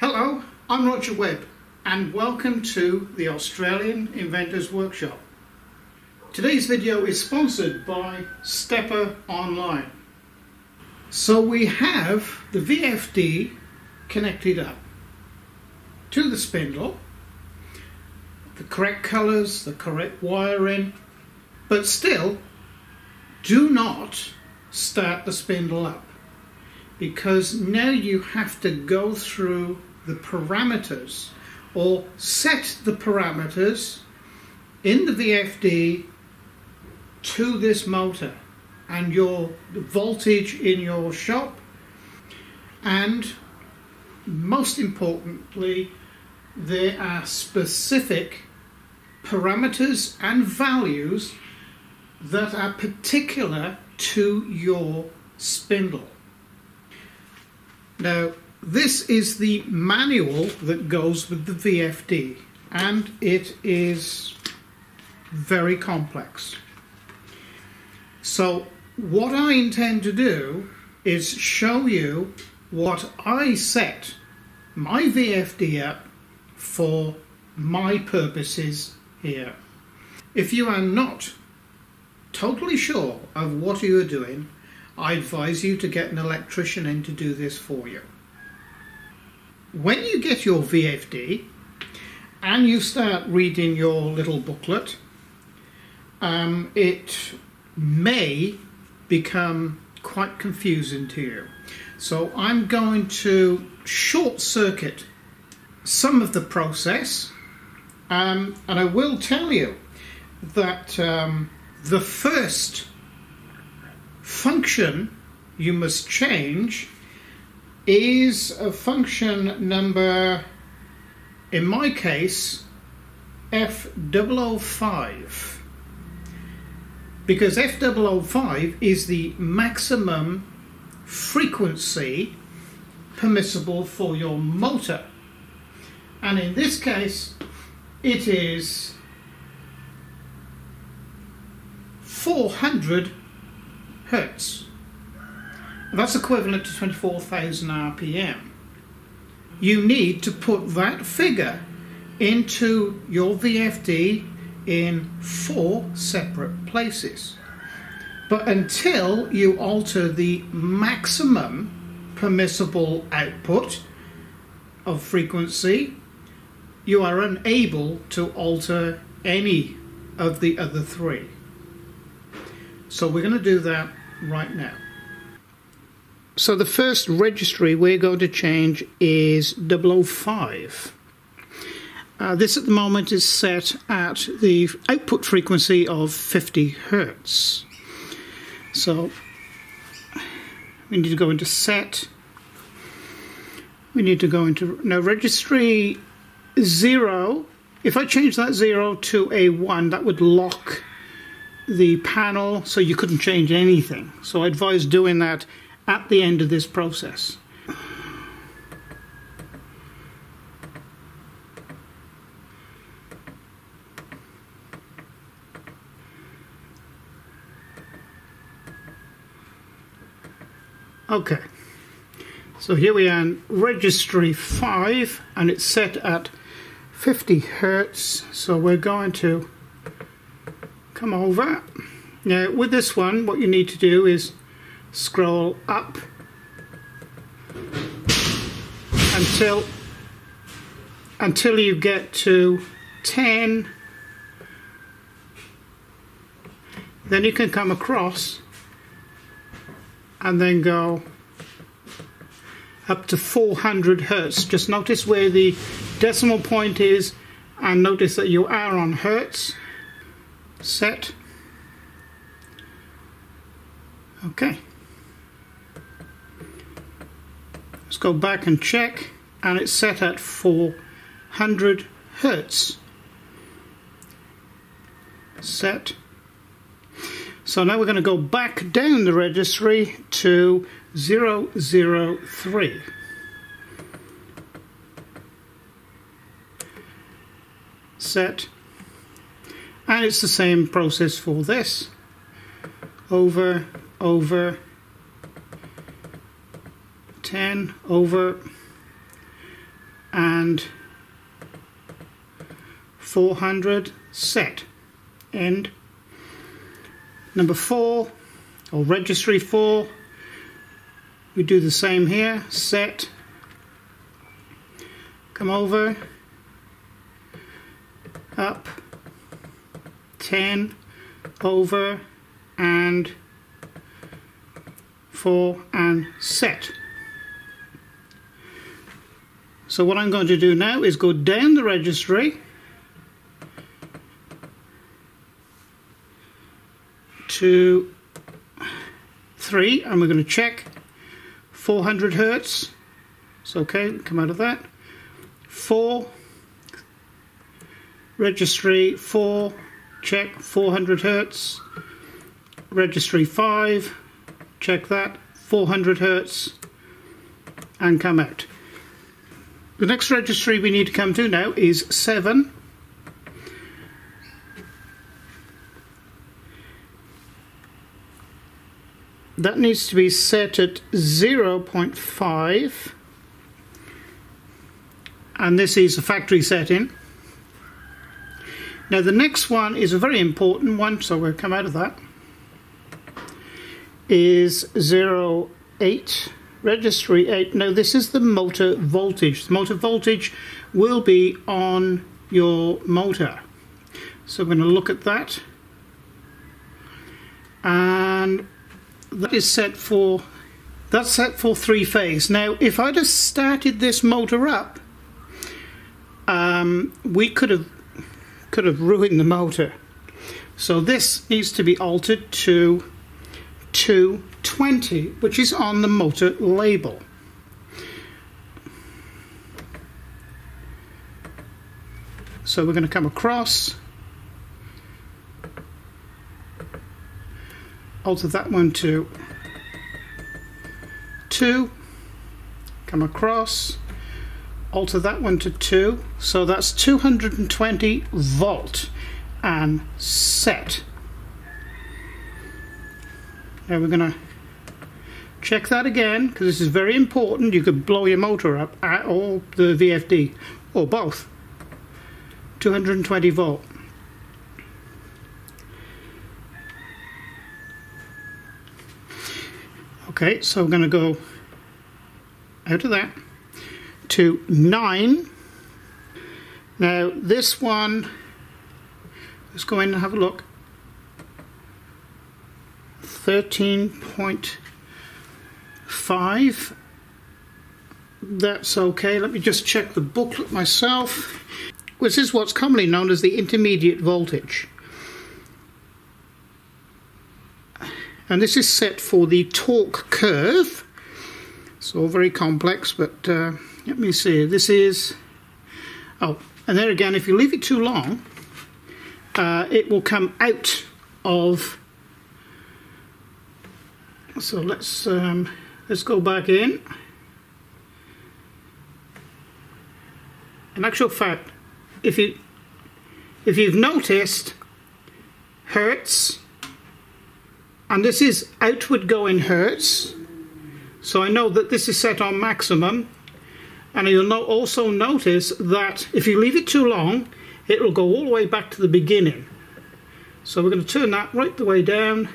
Hello, I'm Roger Webb and welcome to the Australian Inventors Workshop. Today's video is sponsored by Stepper Online. So we have the VFD connected up to the spindle, the correct colours, the correct wiring, but still do not start the spindle up, because now you have to go through the parameters or set the parameters in the VFD to this motor and your voltage in your shop, and most importantly there are specific parameters and values that are particular to your spindle. Now, this is the manual that goes with the VFD, and it is very complex. So what I intend to do is show you what I set my VFD up for my purposes here. If you are not totally sure of what you are doing, I advise you to get an electrician in to do this for you. When you get your VFD and you start reading your little booklet, it may become quite confusing to you. So I'm going to short circuit some of the process, and I will tell you that the first function you must change is a function number, in my case, F005, because F005 is the maximum frequency permissible for your motor, and in this case it is 400 Hertz. That's equivalent to 24,000 RPM. You need to put that figure into your VFD in 4 separate places. But until you alter the maximum permissible output of frequency, you are unable to alter any of the other 3. So we're going to do that right now. So the first registry we're going to change is 005. This at the moment is set at the output frequency of 50 Hertz. So we need to go into set. We need to go into, now registry 0. If I change that 0 to a 1, that would lock the panel so you couldn't change anything. So I advise doing that at the end of this process. Okay, so here we are in registry 5 and it's set at 50 Hertz, so we're going to come over. Now with this one, what you need to do is scroll up until you get to 10. Then you can come across and then go up to 400 Hertz. Just notice where the decimal point is and notice that you are on Hertz. Set. Okay. Let's go back and check, and it's set at 400 Hertz. Set. So now we're going to go back down the registry to 003. Set. And it's the same process for this. Over, 10, over, and 400, set, end. Number 4, or registry 4, we do the same here, set, come over, up, 10, over, and 4, and set. So what I'm going to do now is go down the registry to 3, and we're going to check 400 Hertz. It's okay, come out of that. 4, registry 4, check 400 Hertz. Registry 5, check that, 400 Hertz, and come out. The next registry we need to come to now is 7. That needs to be set at 0.5, and this is a factory setting. Now the next one is a very important one, so we'll come out of that, is 0.8, registry 8. Now this is the motor voltage. The motor voltage will be on your motor. So we're going to look at that, and that is set for, that's set for 3-phase. Now if I'd have started this motor up, we could have ruined the motor. So this needs to be altered to 220, which is on the motor label. So we're going to come across, alter that one to 2, come across, alter that one to 2, so that's 220 volt, and set. Now we're going to check that again, because this is very important. You could blow your motor up, or the VFD, or both. 220 volt. Okay, so we're going to go out of that to 9. Now this one, let's go in and have a look. 13.5. That's okay. Let me just check the booklet myself. This is what's commonly known as the intermediate voltage. And this is set for the torque curve. It's all very complex, but let me see. This is, oh, and there again, if you leave it too long, it will come out of. So let's go back in. In actual fact, if you've noticed, Hertz, and this is outward going Hertz, so I know that this is set on maximum, and you'll also notice that if you leave it too long, it will go all the way back to the beginning. So we're going to turn that right the way down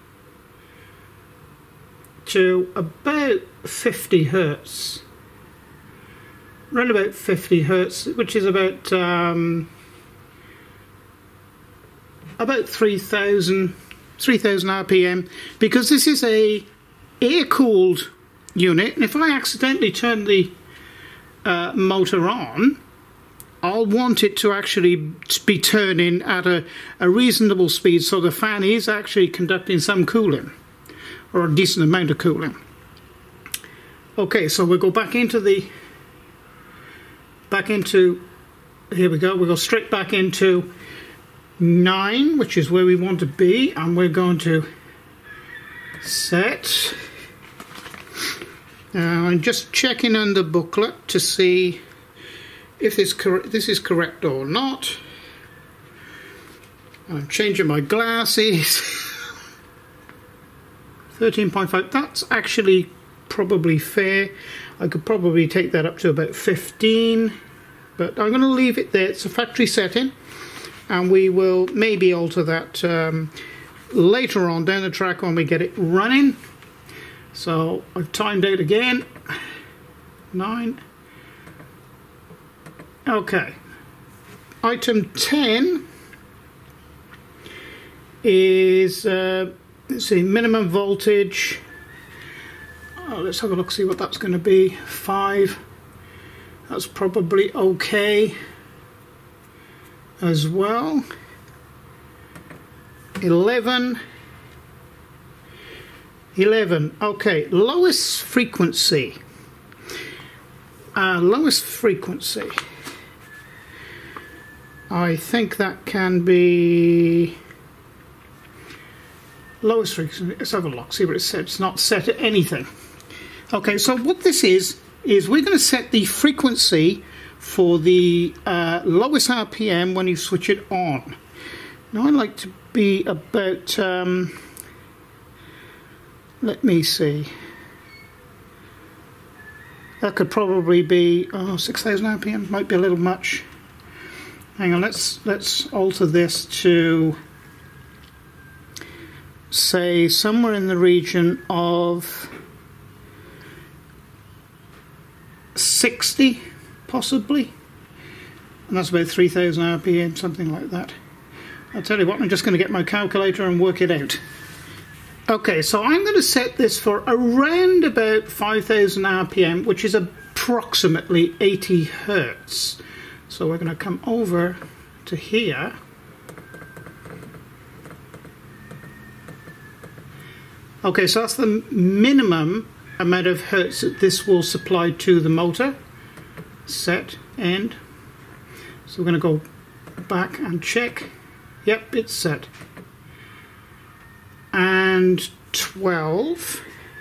to about 50 Hertz. Around about 50 Hertz, which is about 3,000 RPM, because this is a air-cooled unit, and if I accidentally turn the motor on, I'll want it to actually be turning at a reasonable speed, so the fan is actually conducting some cooling, or a decent amount of cooling. Okay, so we'll go back into here we go, we'll go straight back into 9, which is where we want to be, and we're going to set. I'm just checking on the booklet to see if this is correct or not. I'm changing my glasses. 13.5, that's actually probably fair. I could probably take that up to about 15, but I'm going to leave it there. It's a factory setting, and we will maybe alter that later on down the track when we get it running. So I've timed out again. 9. Okay. Item 10 is let's see, minimum voltage. Let's have a look, see what that's going to be. 5. That's probably okay as well. 11. Okay, lowest frequency. Lowest frequency. I think that can be lowest frequency. Let's have a look, see what it said. It's not set at anything. Okay, so what this is we're going to set the frequency for the lowest RPM when you switch it on. Now I like to be about, let me see, that could probably be 6,000 RPM, might be a little much. Hang on, let's alter this to say somewhere in the region of 60 possibly, and that's about 3,000 RPM, something like that. I'll tell you what, I'm just going to get my calculator and work it out. Okay, so I'm going to set this for around about 5,000 RPM, which is approximately 80 Hertz. So we're going to come over to here. Okay, so that's the minimum amount of hertz that this will supply to the motor. Set, end. So we're going to go back and check. Yep, it's set. And 12.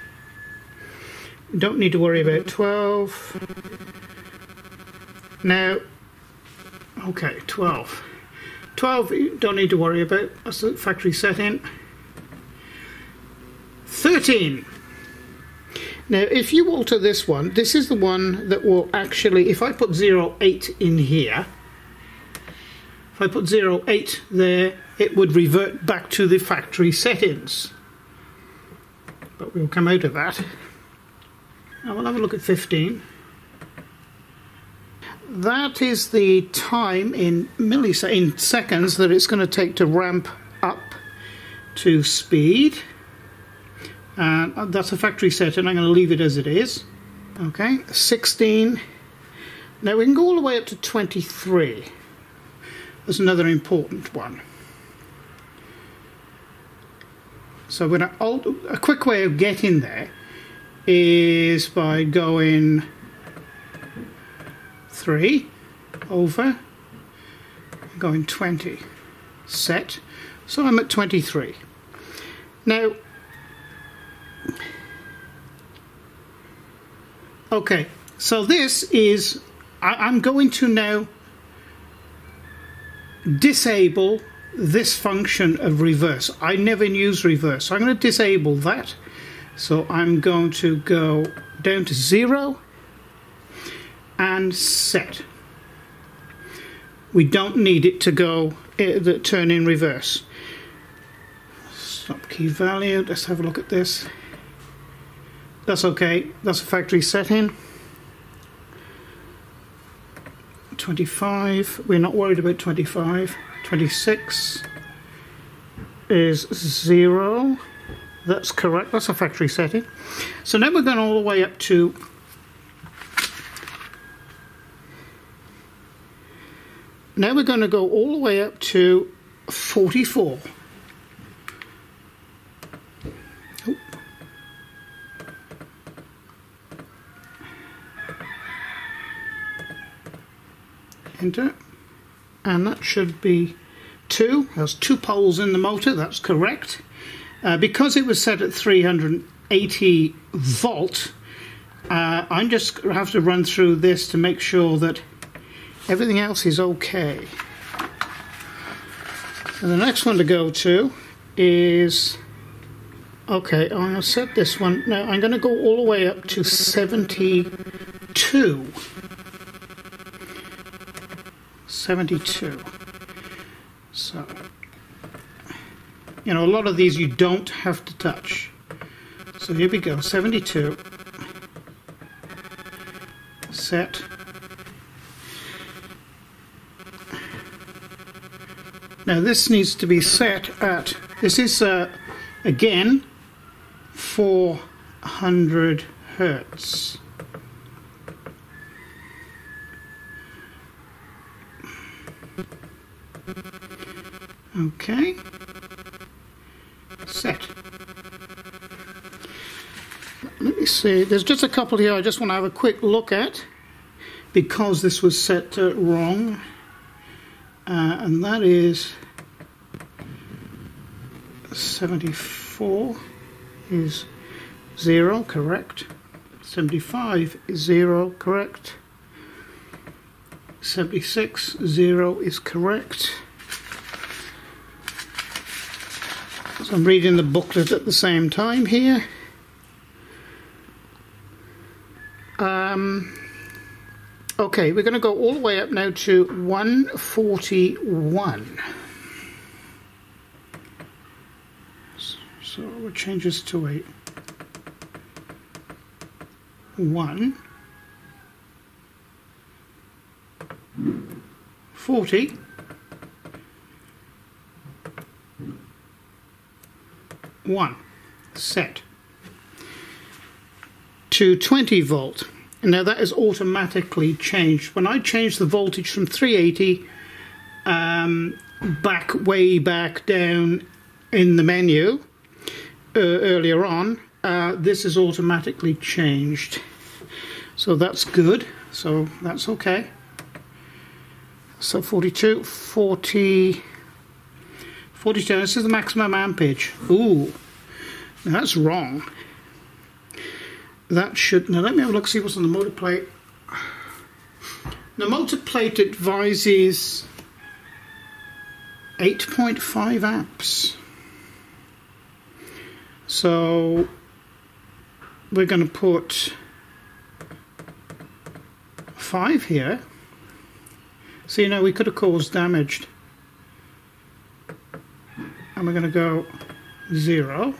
Don't need to worry about 12. Now, okay, 12. 12 you don't need to worry about. That's the factory setting. 13. Now, if you alter this one, this is the one that will actually, if I put 0.8 in here, if I put 0.8 there, it would revert back to the factory settings. But we'll come out of that. Now we'll have a look at 15. That is the time in seconds that it's going to take to ramp up to speed. And that's a factory setting. I'm going to leave it as it is. Okay, 16. Now we can go all the way up to 23. That's another important one. So we're going to a quick way of getting there is by going 3 over, going 20, set. So I'm at 23. Now, okay, so this is, I'm going to now disable this function of reverse. I never use reverse, so I'm going to disable that. So I'm going to go down to 0 and set. We don't need it to go turn in reverse. Stop key value. Let's have a look at this. That's okay. That's a factory setting. 25. We're not worried about 25. 26 is 0. That's correct. That's a factory setting. So now we're going all the way up to now we're going to go all the way up to 44. Oh. Enter. And that should be 2. There's 2 poles in the motor, that's correct. Because it was set at 380 volt, I just have to run through this to make sure that everything else is okay. And the next one to go to is Okay, I'm going to set this one. Now I'm going to go all the way up to 72. 72. So, you know, a lot of these you don't have to touch. So here we go, 72. Set. Now this needs to be set at, this is again 400 Hertz. Okay, set. Let me see, there's just a couple here I just want to have a quick look at because this was set wrong, and that is 74 is 0, correct. 75 is 0, correct. 76, 0 is correct. So I'm reading the booklet at the same time here. Okay, we're going to go all the way up now to 141. So we'll change this to a 1, 40, 1, set to 20 volt. Now that is automatically changed. When I changed the voltage from 380 way back down in the menu earlier on, this is automatically changed. So that's good. So that's okay. So 42, 40, 42. This is the maximum ampage. Ooh, now that's wrong. That should, now let me have a look, see what's on the motor plate. The motor plate advises 8.5 amps. So we're going to put 5 here. So you know we could have caused damage. And we're going to go 0.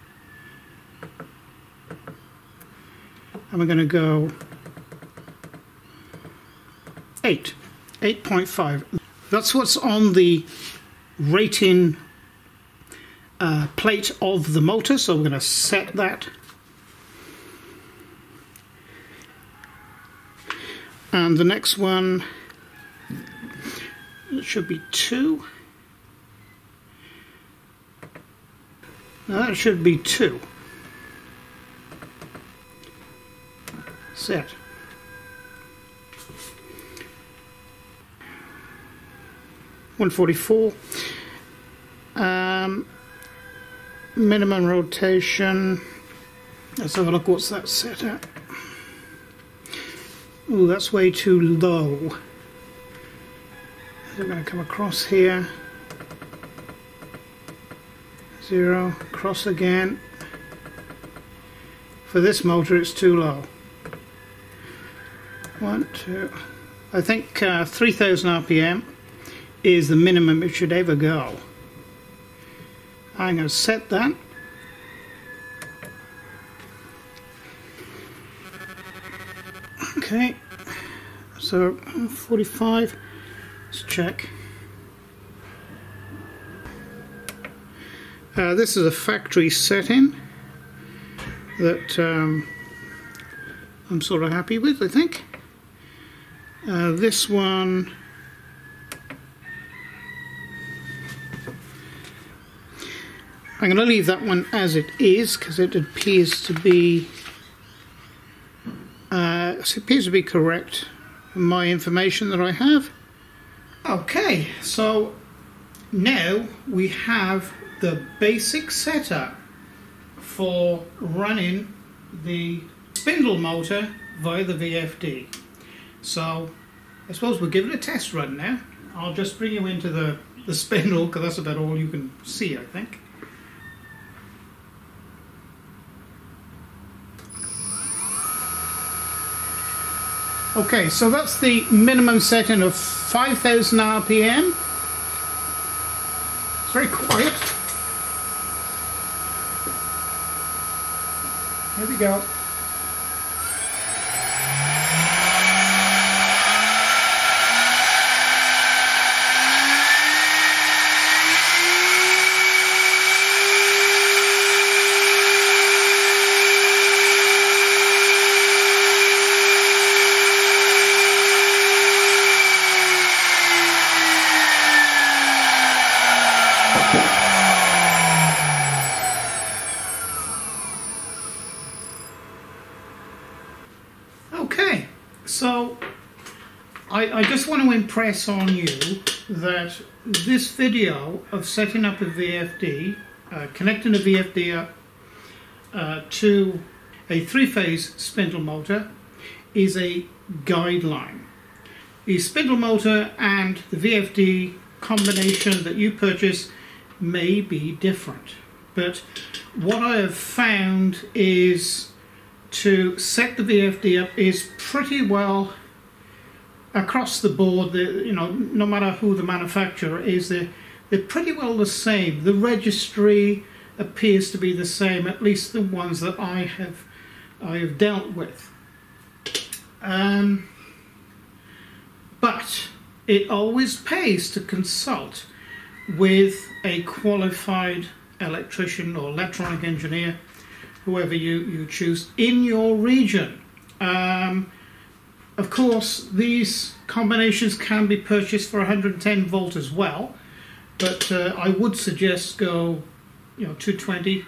And we're going to go 8.5. That's what's on the rating plate of the motor, so we're going to set that. And the next one, it should be 2. Now that should be 2. Set. (144). Minimum rotation. Let's have a look. What's that set at? Ooh, that's way too low. I'm going to come across here. 0. Cross again. For this motor, it's too low. 1, 2. I think 3000 RPM is the minimum it should ever go. I'm going to set that. Okay, so 45. Let's check. This is a factory setting that I'm sort of happy with, I think. This one, I'm going to leave that one as it is because it appears to be correct from my information that I have. Okay, so now we have the basic setup for running the spindle motor via the VFD. So I suppose we'll give it a test run now. I'll just bring you into the spindle because that's about all you can see, I think. Okay, so that's the minimum setting of 5,000 RPM. It's very quiet. Here we go. Okay, so I just want to impress on you that this video of setting up a VFD, connecting a VFD up to a three-phase spindle motor is a guideline. The spindle motor and the VFD combination that you purchase may be different, but what I have found is to set the VFD up is pretty well across the board. No matter who the manufacturer is, they're pretty well the same. The registry appears to be the same, at least the ones that I have dealt with. But it always pays to consult with a qualified electrician or electronic engineer, whoever you choose, in your region. Of course, these combinations can be purchased for 110 volt as well, but I would suggest go, 220.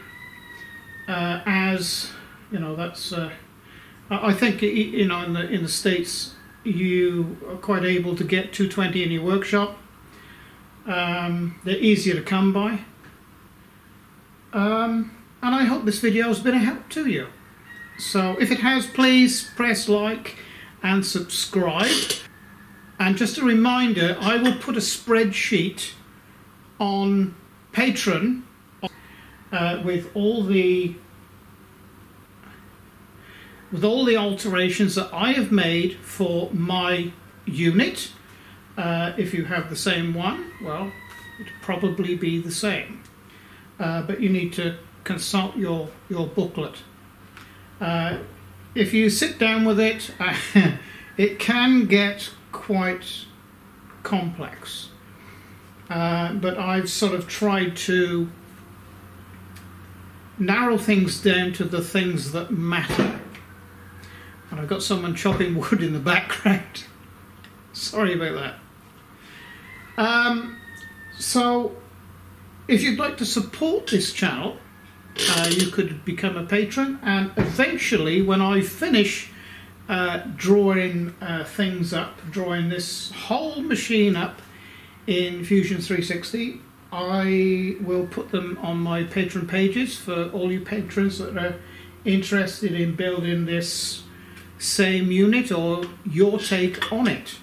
As that's. I think in the States you are quite able to get 220 in your workshop. They're easier to come by. And I hope this video has been a help to you. So if it has, please press like and subscribe. And just a reminder, I will put a spreadsheet on Patron with all the alterations that I have made for my unit. If you have the same one, well, it'll probably be the same. But you need to consult your booklet. If you sit down with it, it can get quite complex. But I've sort of tried to narrow things down to the things that matter. And I've got someone chopping wood in the background. Sorry about that. So if you'd like to support this channel, you could become a patron, and eventually when I finish drawing things up, drawing this whole machine up in Fusion 360, I will put them on my Patron pages for all you patrons that are interested in building this same unit or your take on it.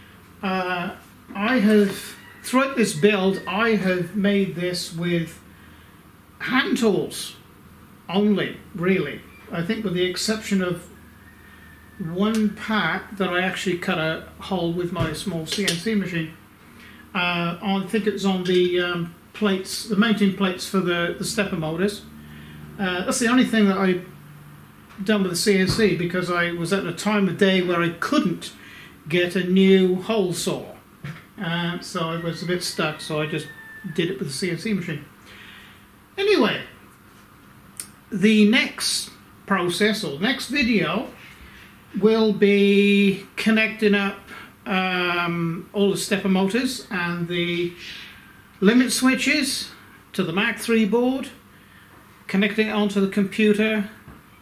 Throughout this build, I have made this with hand tools only, really. I think with the exception of one part that I actually cut a hole with my small CNC machine. I think it's on the plates, the mounting plates for the stepper motors. That's the only thing that I've done with the CNC, because I was at a time of day where I couldn't get a new hole saw. So I was a bit stuck, so I just did it with the CNC machine. Anyway, the next process, or next video, will be connecting up all the stepper motors and the limit switches to the Mach 3 board, connecting it onto the computer,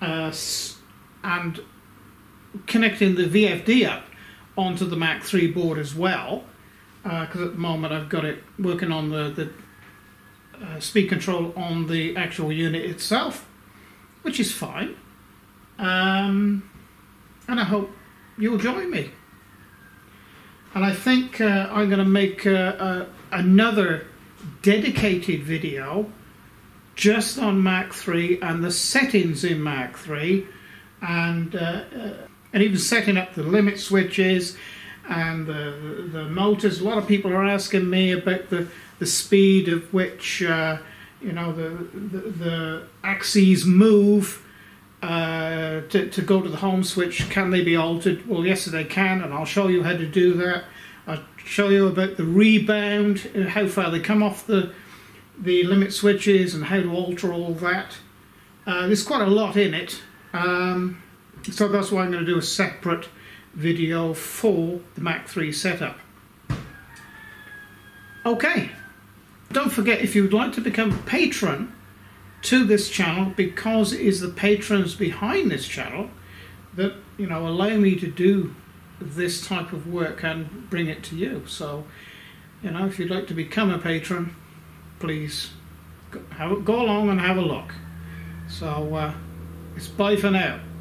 and connecting the VFD up onto the Mach 3 board as well, because at the moment I've got it working on the speed control on the actual unit itself, which is fine. And I hope you'll join me. And I think I'm going to make another dedicated video just on Mach 3 and the settings in Mach 3, and and even setting up the limit switches and the motors. A lot of people are asking me about the speed of which you know, the axes move to go to the home switch. Can they be altered? Well, yes, they can, and I'll show you how to do that. I'll show you about the rebound, how far they come off the limit switches and how to alter all that. There's quite a lot in it, so that's why I'm going to do a separate video for the Mach 3 setup. Okay, don't forget, if you would like to become a patron to this channel, because it is the patrons behind this channel that, you know, allow me to do this type of work and bring it to you. So, you know, if you'd like to become a patron, please go along and have a look. So it's bye for now.